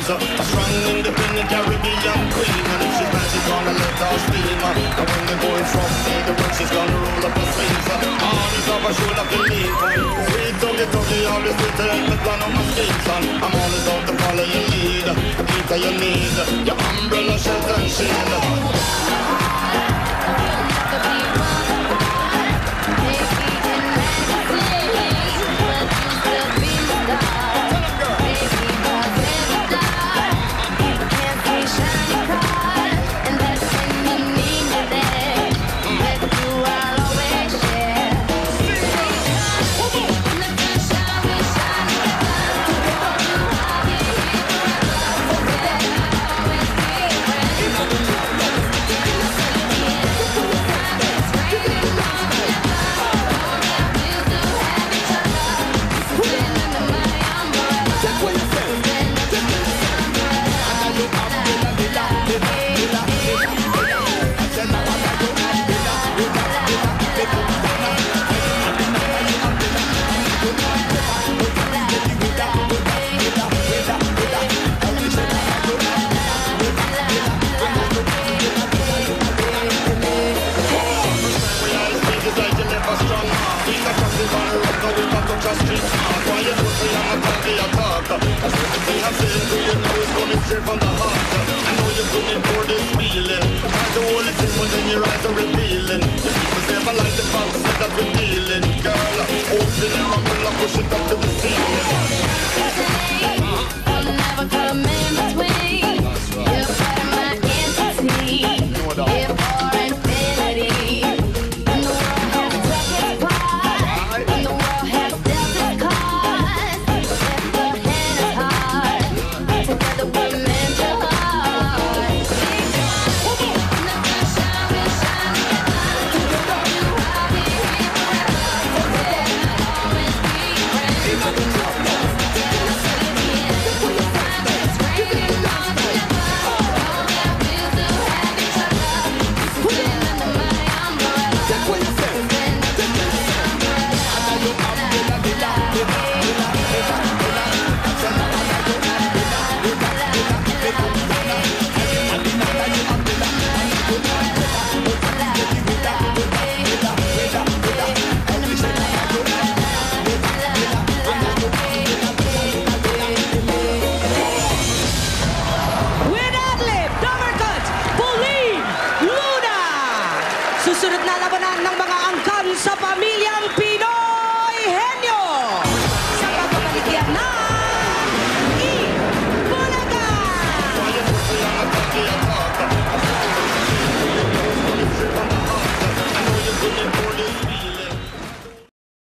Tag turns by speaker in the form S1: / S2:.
S1: A strong, independent Caribbean queen. And if she's bad, she's gonna let her steam. And when the boys from me, the work she's gonna roll up her sleeves. On is off her shoulder to leave. Sweet tuggy, always with her and the plan on my skates. I'm always out to follow your lead. Keep that you need your umbrella, shelter and shield. From the heart, I know you're looking for this feeling. Try to hold it in, but then your eyes are revealing.